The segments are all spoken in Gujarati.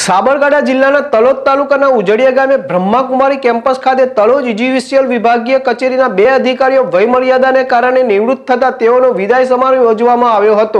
સાબરકાંઠા જિલ્લાના તલોદ તાલુકાના ઉજળિયા ગામે બ્રહ્માકુમારી કેમ્પસ ખાતે તલોદ યુજીવીસીએલ વિભાગીય કચેરીના 2 અધિકારીઓ વયમર્યાદાને કારણે નિવૃત્ત થતા તેઓનો વિદાય સમારોહ યોજવામાં આવ્યો હતો।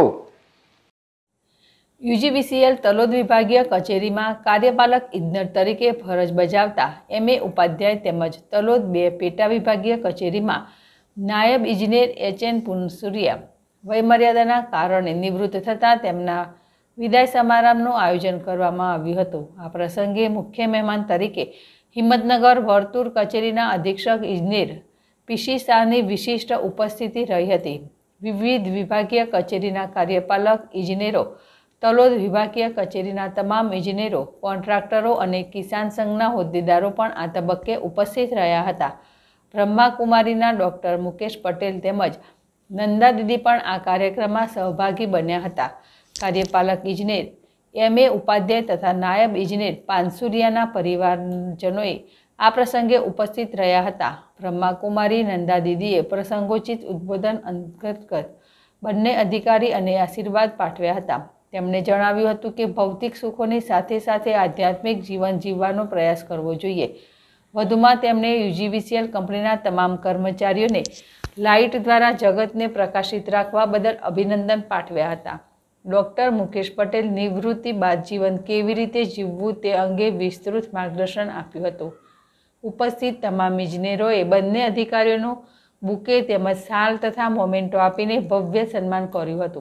યુજીવીસીએલ તલોદ વિભાગીય કચેરીમાં કાર્યપાલક ઇજનેર તરીકે ફરજ બજાવતા એમએ ઉપાધ્યાય તેમજ તલોદ 2 પેટા વિભાગીય કચેરીમાં નાયબ ઇજનેર એચએન પુનસુરિયા વયમર્યાદાના કારણે નિવૃત્ત થતા તેમના વિદાય સમારંભનું આયોજન કરવામાં આવ્યું હતું। આ પ્રસંગે મુખ્ય મહેમાન તરીકે હિંમતનગર વર્તુળ કચેરીના અધિક્ષક ઇજનેર પીસી શાહની વિશિષ્ટ ઉપસ્થિતિ રહી હતી। વિવિધ વિભાગીય કચેરીના કાર્યપાલક ઇજનેરો, તલોદ વિભાગીય કચેરીના તમામ ઇજનેરો, કોન્ટ્રાક્ટરો અને કિસાન સંઘના હોદ્દેદારો પણ આ તબક્કે ઉપસ્થિત રહ્યા હતા। બ્રહ્માકુમારીના ડૉક્ટર મુકેશ પટેલ તેમજ નંદા દીદી પણ આ કાર્યક્રમમાં સહભાગી બન્યા હતા। કાર્યપાલક ઇજનેર એમએ ઉપાધ્યાય તથા નાયબ ઇજનેર પાનસુરિયાના પરિવારજનોએ આ પ્રસંગે ઉપસ્થિત રહ્યા હતા। બ્રહ્માકુમારી નંદા દીદીએ પ્રસંગોચિત ઉદ્બોધન અંતર્ગત બંને અધિકારી અને આશીર્વાદ પાઠવ્યા હતા। તેમણે જણાવ્યું હતું કે ભૌતિક સુખોની સાથે સાથે આધ્યાત્મિક જીવન જીવવાનો પ્રયાસ કરવો જોઈએ। વધુમાં તેમણે યુજીવીસીએલ કંપનીના તમામ કર્મચારીઓને લાઇટ દ્વારા જગતને પ્રકાશિત રાખવા બદલ અભિનંદન પાઠવ્યા હતા। ડૉક્ટર મુકેશ પટેલ નિવૃત્તિ બાદ જીવન કેવી રીતે જીવવું તે અંગે વિસ્તૃત માર્ગદર્શન આપ્યું હતું। ઉપસ્થિત તમામ ઇજનેરોએ બંને અધિકારીઓનું બુકે તેમજ શાલ તથા મોમેન્ટો આપીને ભવ્ય સન્માન કર્યું હતું।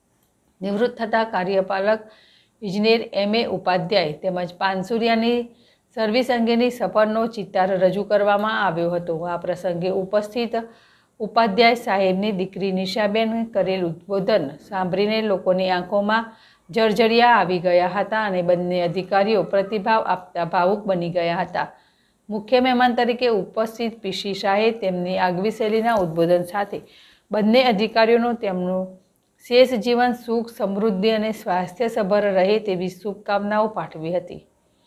નિવૃત્ત થતા કાર્યપાલક ઇજનેર એમએ ઉપાધ્યાય તેમજ પાનસુરિયાની સર્વિસ અંગેની સફરનો ચિતાર રજૂ કરવામાં આવ્યો હતો। આ પ્રસંગે ઉપસ્થિત ઉપાધ્યાય સાહેબની દીકરી નિશાબેન કરેલ ઉદ્બોધન સાંભળીને લોકોની આંખોમાં જળજળિયા આવી ગયા હતા અને બંને અધિકારીઓ પ્રતિભાવ આપતા ભાવુક બની ગયા હતા। મુખ્ય મહેમાન તરીકે ઉપસ્થિત પીસી શાહે તેમની આગવી શૈલીના ઉદ્બોધન સાથે બંને અધિકારીઓનું તેમનું શેષ જીવન સુખ, સમૃદ્ધિ અને સ્વાસ્થ્યસભર રહે તેવી શુભકામનાઓ પાઠવી હતી।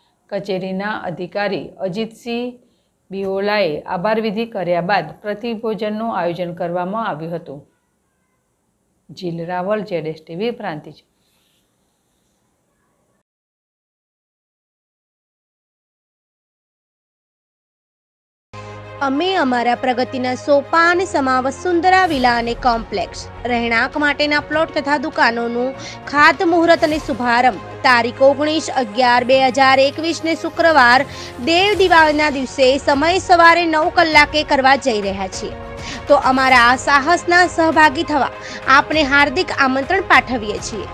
કચેરીના અધિકારી અજીતસિંહ બિહોલાએ આભાર વિધિ કર્યા બાદ પ્રતિભોજનનું આયોજન કરવામાં આવ્યું હતું। જીલ રાવલ, ZSTV પ્રાંતિજ। અમે અમારા પ્રગતિના સોપાન સમા વસુંધરા વિલા અને કોમ્પ્લેક્સ રહેણાંક માટેના પ્લોટ તથા દુકાનોનું ખાતમુહૂર્ત અને શુભારંભ તારીખ 19/11/2021 ને શુક્રવાર દેવ દિવાળીના દિવસે સમય સવારે 9 કલાકે કરવા જઈ રહ્યા છીએ। તો અમારા આ સાહસના સહભાગી થવા આપને હાર્દિક આમંત્રણ પાઠવીએ છીએ।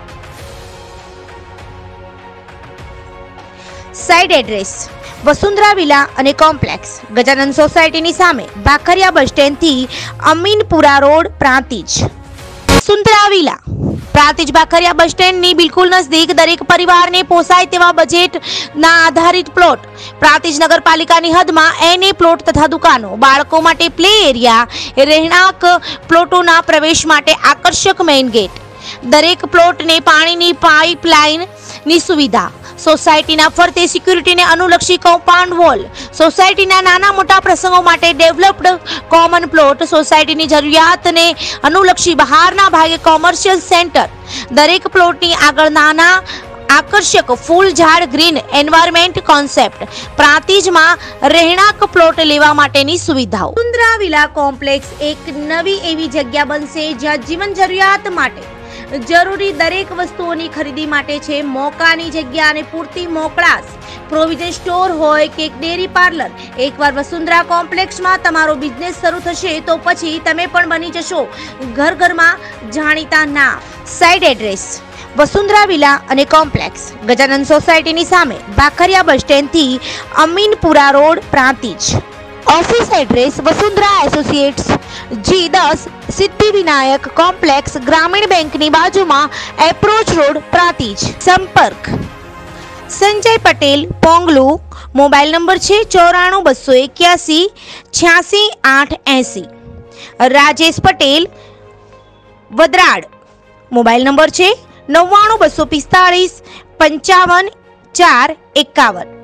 સાઇટ એડ્રેસ: વસુંધરા વિલા અને કોમ્પ્લેક્સ, ગજાનંદ સોસાયટીની સામે, ભાખરિયા બસ સ્ટેન્ડથી Aminpura road, Prantij. Vasundhara villa Prantij Bhakhariya bus સ્ટેન્ડની બિલકુલ નજદીક દરેક પરિવારને પોસાય તેવા બજેટના આધારિત પ્લોટ, પ્રાંતિજ નગરપાલિકાની હદમાં એનએ પ્લોટ તથા દુકાનો, બાળકો માટે પ્લે એરિયા, રહેણાંક પ્લોટોના પ્રવેશ માટે આકર્ષક મેઇન ગેટ, દરેક પ્લોટને પાણીની પાઇપલાઇનની સુવિધા, સોસાયટીના ફરતે સિક્યુરિટીને અનુલક્ષી કમ્પાઉન્ડ વોલ, સોસાયટીના નાના મોટા પ્રસંગો માટે ડેવલપ્ડ કોમન પ્લોટ, સોસાયટીની જરૂરિયાતને અનુલક્ષી બહારના ભાગે કોમર્શિયલ સેન્ટર, દરેક પ્લોટની આગળ નાના આકર્ષક ફૂલ ઝાડ ગ્રીન એન્વાયરમેન્ટ કોન્સેપ્ટ, પ્રાંતિજમાં રહેણાંક પ્લોટ લેવા માટેની સુવિધાઓ। વસુંધરા વિલા કોમ્પ્લેક્સ એક નવી એવી જગ્યા બનશે જ્યાં જીવન જરૂરિયાત માટે જરૂરી દરેક વસ્તુઓની ખરીદી માટે છે મોકાની જગ્યા અને પૂરતી મોકળાશ। પ્રોવિઝન સ્ટોર હોય કે ડેરી પાર્લર, એકવાર વસુંધરા કોમ્પ્લેક્સમાં તમારો બિઝનેસ શરૂ થશે તો પછી તમે પણ બની જશો ઘર ઘરમાં જાણીતા નામ। સાઇટ એડ્રેસ: વસુંધરા વિલા અને કોમ્પ્લેક્સ, ગજાનંદ સોસાયટીની સામે, ભાખરિયા બસ સ્ટેન્ડથી Aminpura road, Prantij. Office address: Vasundhara associates, G10, Siddhivinayak complex, ગ્રામીણ બેંકની બાજુમાં, એપ્રોચ રોડ, પ્રાંતિજ। સંપર્ક: સંજય પટેલ, પોંગલુ, મોબાઈલ નંબર છે 94 281 86 880। રાજેશ પટેલ, વદરાડ, મોબાઈલ નંબર છે 99 245 55 4 51।